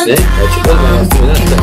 네? 축구도 많이 왔으면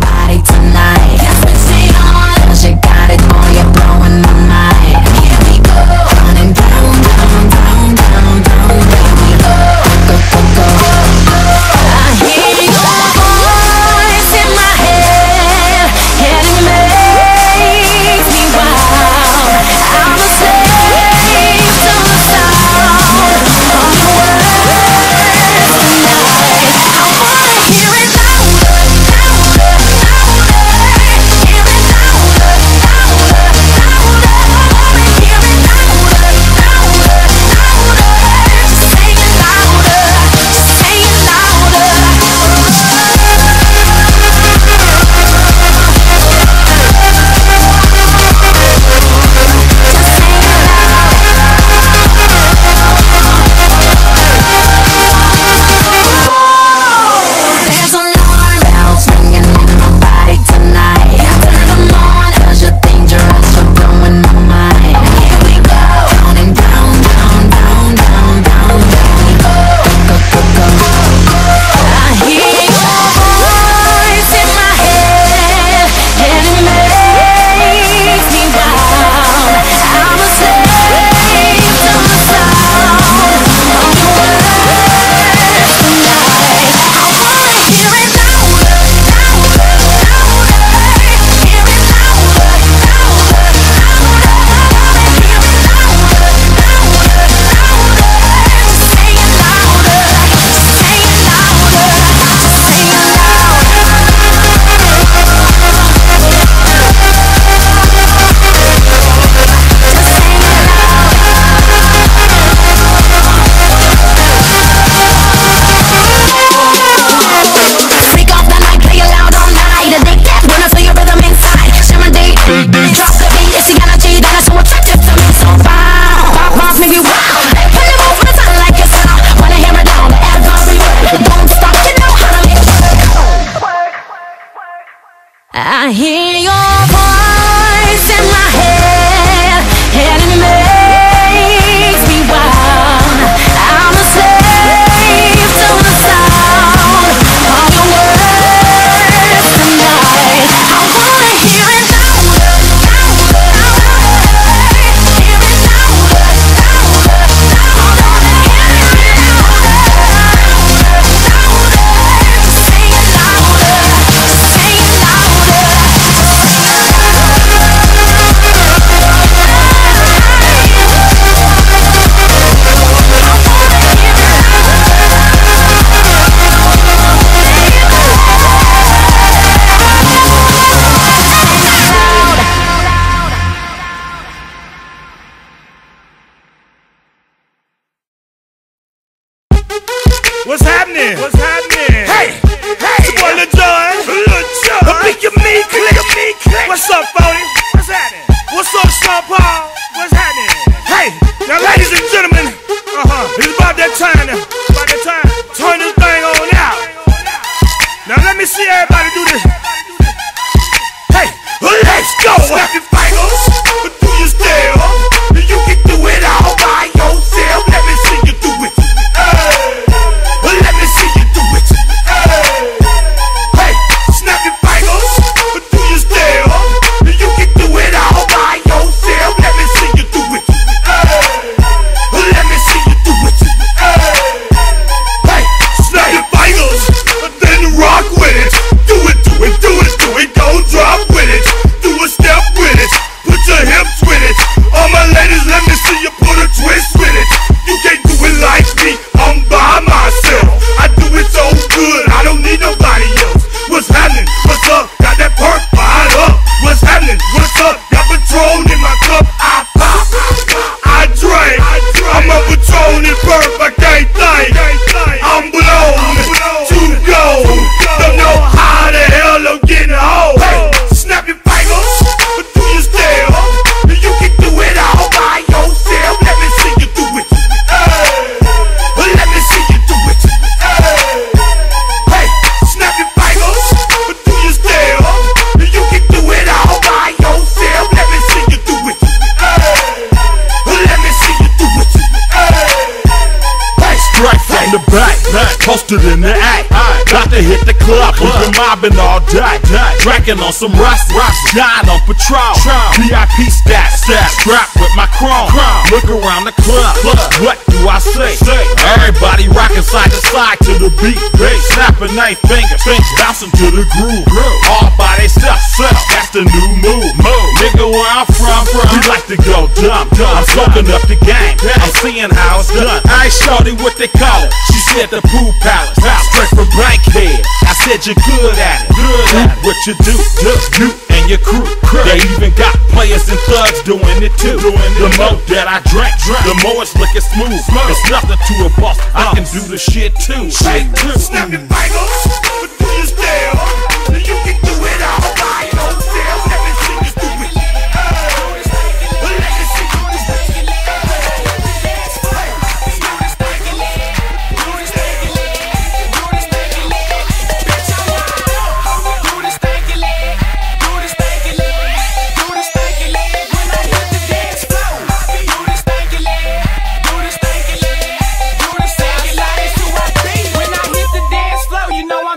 I hear your voice in my head, and it makes me wild. I'm a slave to the sound of your words tonight. I wanna hear it louder, louder, louder. Hear it louder, louder, louder. Hear it louder, louder. Say it louder, say it louder. What's happening? What's happening? Hey, hey, it's your boy Lil Jon. Lil Jon. The Big Me Click. What's up, 40? What's happening? What's up, Sean Paul? What's happening? Hey, now ladies and gentlemen, it's about that time now. About that time. Turn this thing on out. Now let me see everybody do this. Hey, let's go. Snap your fingers, do your step. You can do it all by yourself. Let me see you do it. Let me see you do it. Hey, snap your fingers, do your step. You can do it all by yourself. Let me see you do it. Let me see you do it. Hey, snap your fingers, then rock with it. Do it, do it, do it, do it. Don't drop with it. Do a step with it. Put your hips with it. All my ladies, let me see you put a twist with it. You can't do it like me. I'm by myself. I do it so good, I don't need nobody else. What's happening? What's up? Got that perk fired up. What's happening? What's up? Got Patron in my cup. I pop, I drink. I'm a Patron and perk, I can't think. I'm blown to go. Don't know how the hell I'm getting home. Hey, snap your fingers, do your step. You can do it all by yourself. Let me see you do it. Let me see you do it. Hey, snap your fingers, do your step. You can do it all by yourself. Let me see you do it. Let me see you do it. Hey, Strike from the back, posted in the act. Got to hit the club, we've been mobbing all day. Drinking on some rust, dying on Patron. VIP stats, strapped with my chrome. Look around the club, what do I say? Everybody rocking side to side to the beat. Snapping their fingers, bouncing to the groove. All by themselves, that's the new move. Nigga, where I'm from, we like to go dumb. I'm soaking up the game, I'm seeing how it's done. I ain't shorty what they call it. She said the pool palace, straight from Bankhead. I said you're good at it. What you do, you and your crew. They even got players and thugs doing it too. The more that I drink, the more it's looking smooth. It's nothing to a boss, I can do the shit too. Snap your fingers, but do you still? You can do it all by yourself. Let me see you do it. Let me see you do it. You know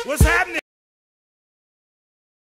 What's happening?